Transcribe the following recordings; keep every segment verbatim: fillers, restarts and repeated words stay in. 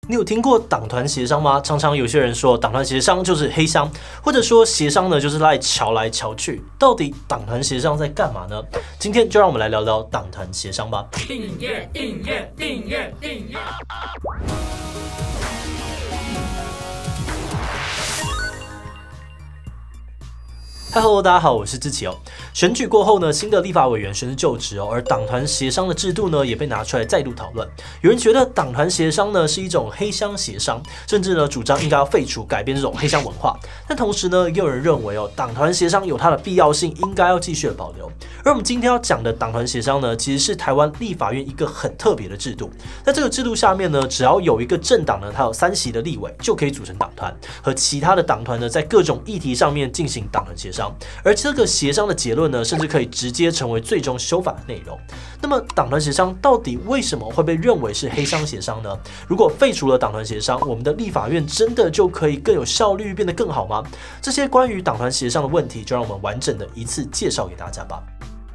你有听过党团协商吗？常常有些人说党团协商就是黑箱，或者说协商呢就是来瞧来瞧去。到底党团协商在干嘛呢？今天就让我们来聊聊党团协商吧。 订阅订阅订阅订阅。 Hello， 大家好，我是志奇哦。选举过后呢，新的立法委员宣誓就职哦，而党团协商的制度呢，也被拿出来再度讨论。有人觉得党团协商呢是一种黑箱协商，甚至呢主张应该要废除、改变这种黑箱文化。但同时呢，也有人认为哦，党团协商有它的必要性，应该要继续的保留。而我们今天要讲的党团协商呢，其实是台湾立法院一个很特别的制度。在这个制度下面呢，只要有一个政党呢，它有三席的立委，就可以组成党团，和其他的党团呢，在各种议题上面进行党团协商。而这个协商的结论呢，甚至可以直接成为最终修法的内容。那么，党团协商到底为什么会被认为是黑箱协商呢？如果废除了党团协商，我们的立法院真的就可以更有效率，变得更好吗？这些关于党团协商的问题，就让我们完整的一次介绍给大家吧。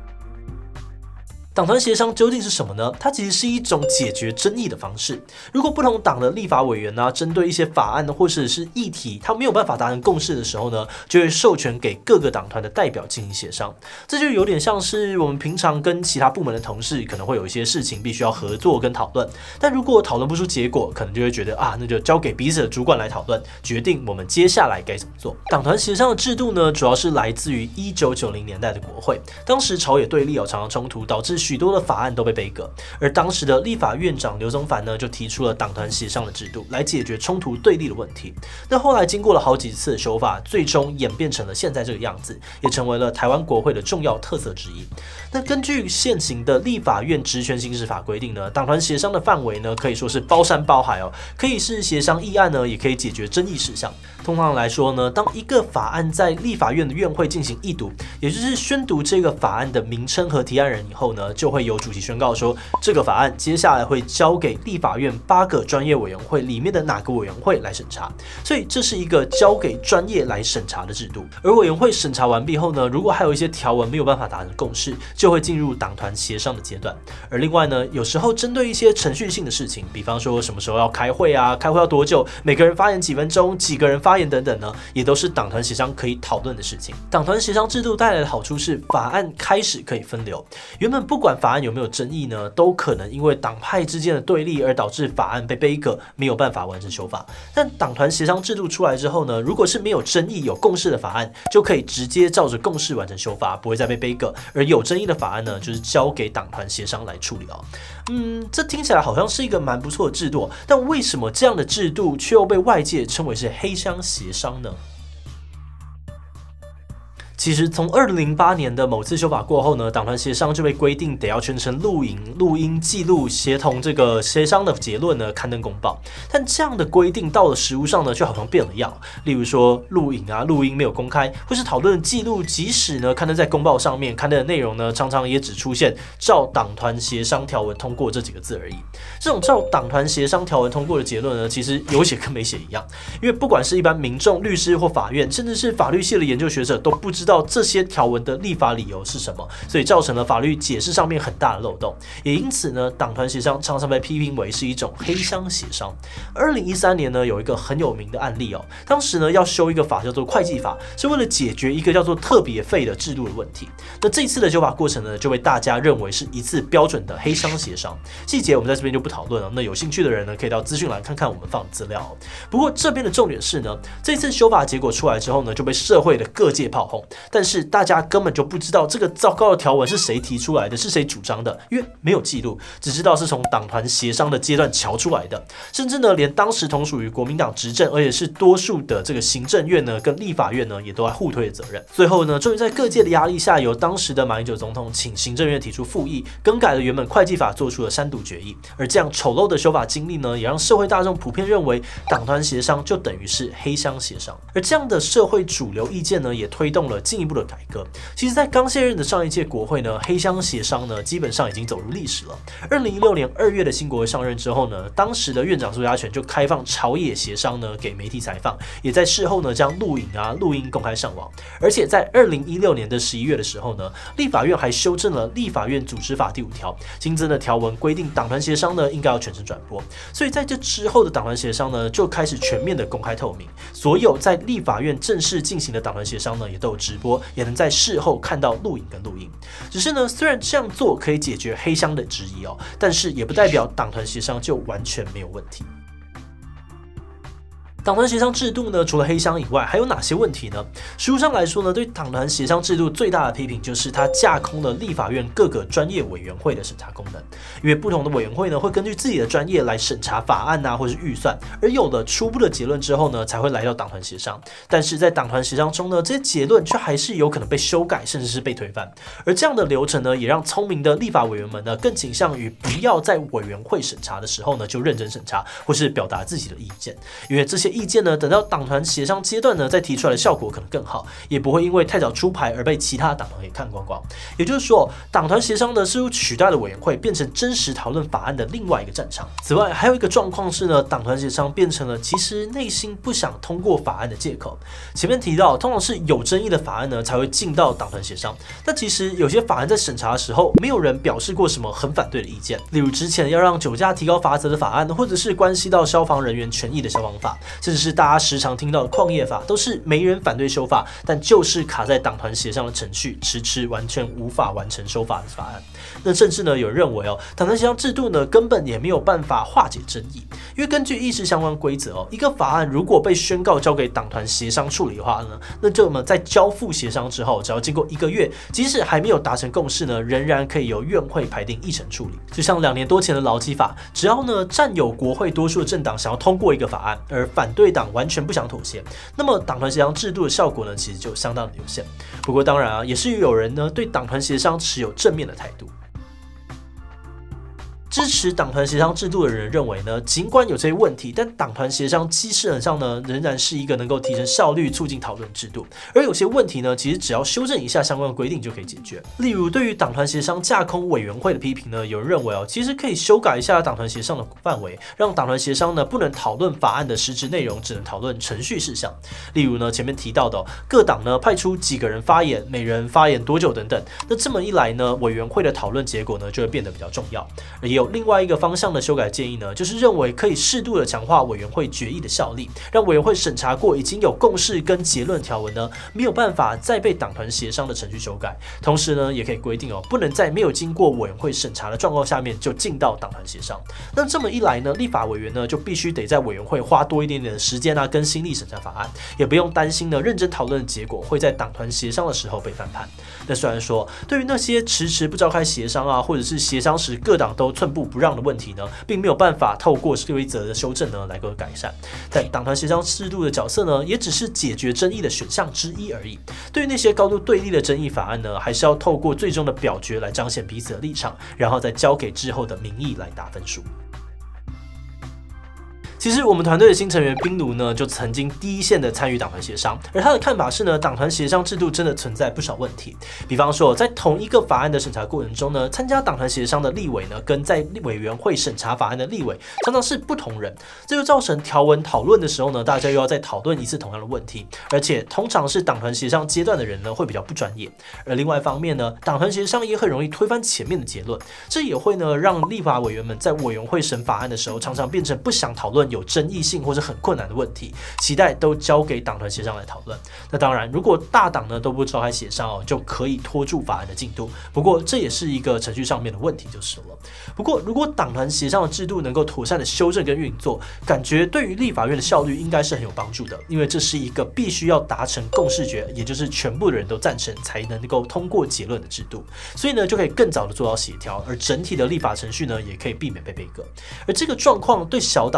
党团协商究竟是什么呢？它其实是一种解决争议的方式。如果不同党的立法委员呢、啊，针对一些法案或者是议题，他没有办法达成共识的时候呢，就会授权给各个党团的代表进行协商。这就有点像是我们平常跟其他部门的同事，可能会有一些事情必须要合作跟讨论。但如果讨论不出结果，可能就会觉得啊，那就交给彼此的主管来讨论，决定我们接下来该怎么做。党团协商的制度呢，主要是来自于一九九零年代的国会，当时朝野对立有常常冲突，导致许多的法案都被杯葛，而当时的立法院长刘宗凡呢，就提出了党团协商的制度来解决冲突对立的问题。那后来经过了好几次的修法，最终演变成了现在这个样子，也成为了台湾国会的重要特色之一。那根据现行的立法院职权行使法规定呢，党团协商的范围呢，可以说是包山包海哦，可以是协商议案呢，也可以解决争议事项。通常来说呢，当一个法案在立法院的院会进行议读，也就是宣读这个法案的名称和提案人以后呢，就会由主席宣告说，这个法案接下来会交给立法院八个专业委员会里面的哪个委员会来审查。所以这是一个交给专业来审查的制度。而委员会审查完毕后呢，如果还有一些条文没有办法达成共识，就会进入党团协商的阶段。而另外呢，有时候针对一些程序性的事情，比方说什么时候要开会啊，开会要多久，每个人发言几分钟，几个人发言等等呢，也都是党团协商可以讨论的事情。党团协商制度带来的好处是，法案开始可以分流。原本不管法案有没有争议呢，都可能因为党派之间的对立而导致法案被杯葛，没有办法完成修法。但党团协商制度出来之后呢，如果是没有争议、有共识的法案，就可以直接照着共识完成修法，不会再被杯葛。而有争议的法案呢，就是交给党团协商来处理哦。嗯，这听起来好像是一个蛮不错的制度，但为什么这样的制度却又被外界称为是黑箱协商呢？其实从二零零八年的某次修法过后呢，党团协商就被规定得要全程录影、录音、记录，协同这个协商的结论呢刊登公报。但这样的规定到了实务上呢，却好像变了样。例如说录影啊、录音没有公开，或是讨论的记录，即使呢刊登在公报上面，刊登的内容呢常常也只出现照党团协商条文通过这几个字而已。这种照党团协商条文通过的结论呢，其实有写跟没写一样。因为不管是一般民众、律师或法院，甚至是法律系的研究学者，都不知道这些条文的立法理由是什么，所以造成了法律解释上面很大的漏洞。也因此呢，党团协商常常被批评为是一种黑箱协商。二零一三年呢，有一个很有名的案例哦，当时呢要修一个法叫做会计法，是为了解决一个叫做特别费的制度的问题。那这一次的修法过程呢，就被大家认为是一次标准的黑箱协商。细节我们在这边就不讨论了，那有兴趣的人呢，可以到资讯栏看看我们放的资料哦。不过这边的重点是呢，这次修法结果出来之后呢，就被社会的各界炮轰，但是大家根本就不知道这个糟糕的条文是谁提出来的，是谁主张的，因为没有记录，只知道是从党团协商的阶段瞧出来的。甚至呢，连当时同属于国民党执政，而且是多数的这个行政院呢跟立法院呢，也都在互推的责任。最后呢，终于在各界的压力下，由当时的马英九总统请行政院提出复议，更改了原本会计法做出了删读决议。而这样丑陋的修法经历呢，也让社会大众普遍认为党团协商就等于是黑箱协商。而这样的社会主流意见呢，也推动了进一步的改革。其实，在刚卸任的上一届国会呢，黑箱协商呢基本上已经走入历史了。二零一六年二月的新国会上任之后呢，当时的院长苏家全就开放朝野协商呢给媒体采访，也在事后呢将录影啊录音公开上网。而且在二零一六年的十一月的时候呢，立法院还修正了立法院组织法第五条，新增的条文规定党团协商呢应该要全程转播。所以在这之后的党团协商呢就开始全面的公开透明，所有在立法院正式进行的党团协商呢也都有直播，也能在事后看到录影跟录音。只是呢，虽然这样做可以解决黑箱的质疑哦，但是也不代表党团协商就完全没有问题。党团协商制度呢，除了黑箱以外，还有哪些问题呢？实务上来说呢，对党团协商制度最大的批评就是它架空了立法院各个专业委员会的审查功能。因为不同的委员会呢，会根据自己的专业来审查法案啊，或是预算，而有了初步的结论之后呢，才会来到党团协商。但是在党团协商中呢，这些结论却还是有可能被修改，甚至是被推翻。而这样的流程呢，也让聪明的立法委员们呢，更倾向于不要在委员会审查的时候呢，就认真审查，或是表达自己的意见，因为这些意见呢，等到党团协商阶段呢，再提出来的效果可能更好，也不会因为太早出牌而被其他党团给看光光。也就是说，党团协商呢，似乎取代了委员会，变成真实讨论法案的另外一个战场。此外，还有一个状况是呢，党团协商变成了其实内心不想通过法案的借口。前面提到，通常是有争议的法案呢，才会进到党团协商。但其实有些法案在审查的时候，没有人表示过什么很反对的意见，例如之前要让酒驾提高罚则的法案，或者是关系到消防人员权益的消防法，甚至是大家时常听到的矿业法，都是没人反对修法，但就是卡在党团协商的程序，迟迟完全无法完成修法的法案。那甚至呢，有人认为哦，党团协商制度呢，根本也没有办法化解争议，因为根据议事相关规则哦，一个法案如果被宣告交给党团协商处理的话呢，那这么在交付协商之后，只要经过一个月，即使还没有达成共识呢，仍然可以由院会排定议程处理。就像两年多前的劳基法，只要呢占有国会多数的政党想要通过一个法案，而反对党完全不想妥协，那么党团协商制度的效果呢，其实就相当的有限。不过当然啊，也是有人呢对党团协商持有正面的态度。支持党团协商制度的人认为呢，尽管有这些问题，但党团协商基本上呢，仍然是一个能够提升效率、促进讨论制度。而有些问题呢，其实只要修正一下相关的规定就可以解决。例如，对于党团协商架空委员会的批评呢，有人认为哦，其实可以修改一下党团协商的范围，让党团协商呢不能讨论法案的实质内容，只能讨论程序事项。例如呢，前面提到的、哦、各党呢派出几个人发言，每人发言多久等等。那这么一来呢，委员会的讨论结果呢就会变得比较重要。而也有另外一个方向的修改建议呢，就是认为可以适度的强化委员会决议的效力，让委员会审查过已经有共识跟结论条文呢，没有办法再被党团协商的程序修改。同时呢，也可以规定哦，不能在没有经过委员会审查的状况下面就进到党团协商。那这么一来呢，立法委员呢就必须得在委员会花多一点点的时间啊，跟心力审查法案，也不用担心呢认真讨论的结果会在党团协商的时候被翻盘。那虽然说，对于那些迟迟不召开协商啊，或者是协商时各党都寸步不让的问题呢，并没有办法透过规则的修正呢来个改善。但党团协商制度的角色呢，也只是解决争议的选项之一而已。对于那些高度对立的争议法案呢，还是要透过最终的表决来彰显彼此的立场，然后再交给之后的民意来打分数。其实我们团队的新成员冰奴呢，就曾经第一线的参与党团协商，而他的看法是呢，党团协商制度真的存在不少问题。比方说，在同一个法案的审查过程中呢，参加党团协商的立委呢，跟在委员会审查法案的立委常常是不同人，这就造成条文讨论的时候呢，大家又要再讨论一次同样的问题，而且通常是党团协商阶段的人呢，会比较不专业。而另外一方面呢，党团协商也很容易推翻前面的结论，这也会呢让立法委员们在委员会审法案的时候，常常变成不想讨论有争议性或是很困难的问题，期待都交给党团协商来讨论。那当然，如果大党呢都不召开协商哦，就可以拖住法案的进度。不过这也是一个程序上面的问题就是了。不过如果党团协商的制度能够妥善的修正跟运作，感觉对于立法院的效率应该是很有帮助的，因为这是一个必须要达成共识决，也就是全部的人都赞成才能够通过结论的制度。所以呢，就可以更早的做到协调，而整体的立法程序呢，也可以避免被背歌。而这个状况对小党呢，也是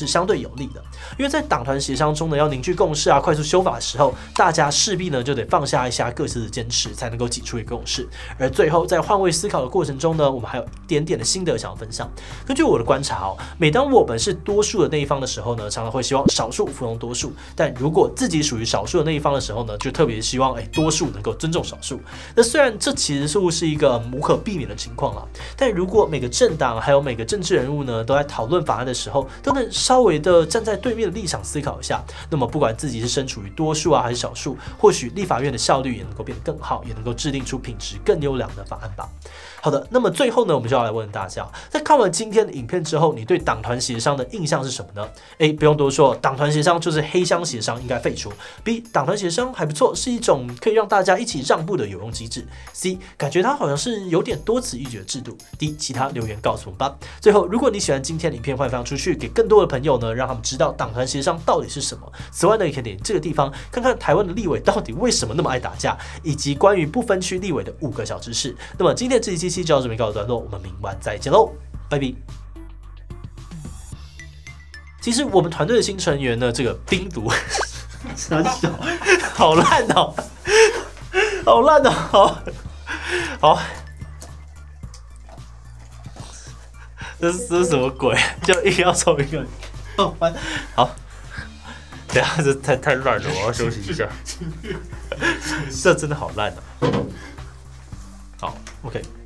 是相对有利的，因为在党团协商中呢，要凝聚共识啊，快速修法的时候，大家势必呢就得放下一下各自的坚持，才能够挤出一个共识。而最后在换位思考的过程中呢，我们还有一点点的心得想要分享。根据我的观察哦，每当我们是多数的那一方的时候呢，常常会希望少数服从多数；但如果自己属于少数的那一方的时候呢，就特别希望哎多数能够尊重少数。那虽然这其实是一个无可避免的情况啦，但如果每个政党还有每个政治人物呢，都在讨论法案的时候，都能稍微的站在对面的立场思考一下，那么不管自己是身处于多数啊还是少数，或许立法院的效率也能够变得更好，也能够制定出品质更优良的法案吧。好的，那么最后呢，我们就要来问大家，在看完今天的影片之后，你对党团协商的印象是什么呢 ？A. 不用多说，党团协商就是黑箱协商，应该废除。B. 党团协商还不错，是一种可以让大家一起让步的有用机制。C. 感觉它好像是有点多此一举的制度。D. 其他留言告诉我们吧。最后，如果你喜欢今天的影片，欢迎分享出去给更多的朋友呢，让他们知道党团协商到底是什么。此外呢，也可以点这个地方看看台湾的立委到底为什么那么爱打架，以及关于不分区立委的五个小知识。那么今天的这一期就到这边告一段落，我们明晚再见喽，拜拜。其实我们团队的新成员呢，这个冰毒，傻小，好烂哦，好烂哦，好，好，这是这是什么鬼？就硬要抽一个，好，等一下这太太乱了，我要休息一下，这真的好烂哦。好 ，OK。